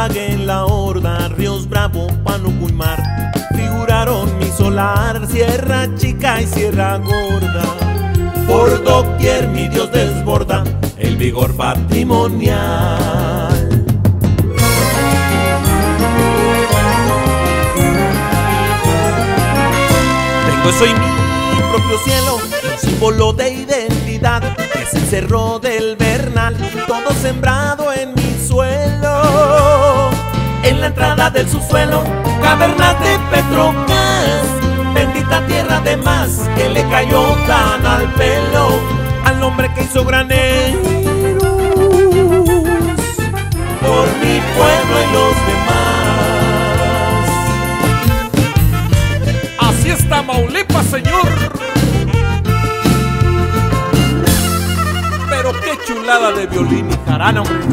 Ibagué en la Horda, Ríos Bravo, Pánuco y Mar, figuraron mi solar, Sierra Chica y Sierra Gorda. Por doquier mi Dios desborda el vigor patrimonial. Tengo soy mi propio cielo, un símbolo de identidad, que es el cerro del Bernal, todo sembrado en mi suelo. En la entrada del subsuelo, cavernas de Petrocas, bendita tierra de más que le cayó tan al pelo al hombre que hizo graneros por mi pueblo y los demás. Así es Tamaulipas, señor. Pero qué chulada de violín y jarana, hombre.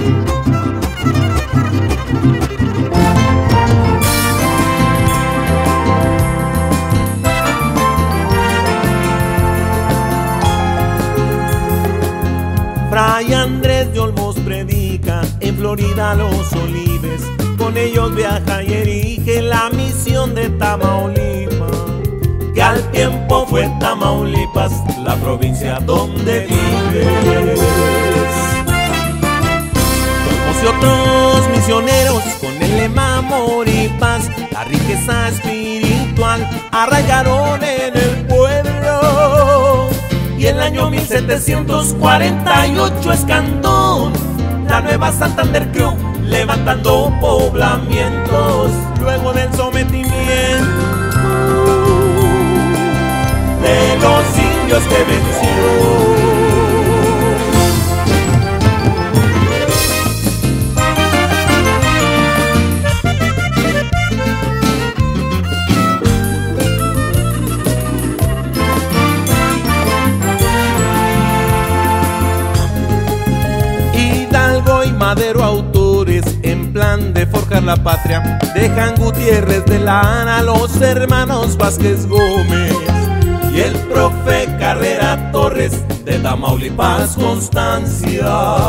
Fray Andrés de Olmos predica en Florida los olives, con ellos viaja y erige la misión de Tamaulipas, que al tiempo fue Tamaulipas la provincia donde vives. Olmos y otros misioneros con el lema amor y paz, la riqueza espiritual arraigaron en el pueblo. Y el año 1748 es Cantón, la nueva Santander creó, levantando poblamientos. Luego del sometimiento de los indios que venció. Madero, autores en plan de forjar la patria, dejan Gutiérrez de Lara, los hermanos Vázquez Gómez y el profe Carrera Torres de Tamaulipas, Constancia.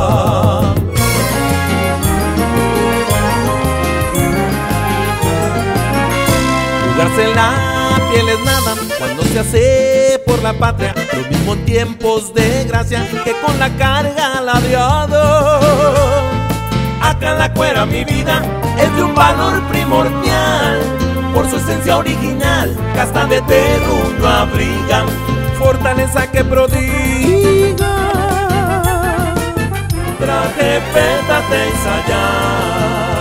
Jugarse la piel es nada cuando se hace por la patria, lo mismo en tiempos de gracia que con la carga ladeado. Acá la cuera mi vida es de un valor primordial, por su esencia original, casta de terruño abriga, fortaleza que prodiga, traje pétate ensayar.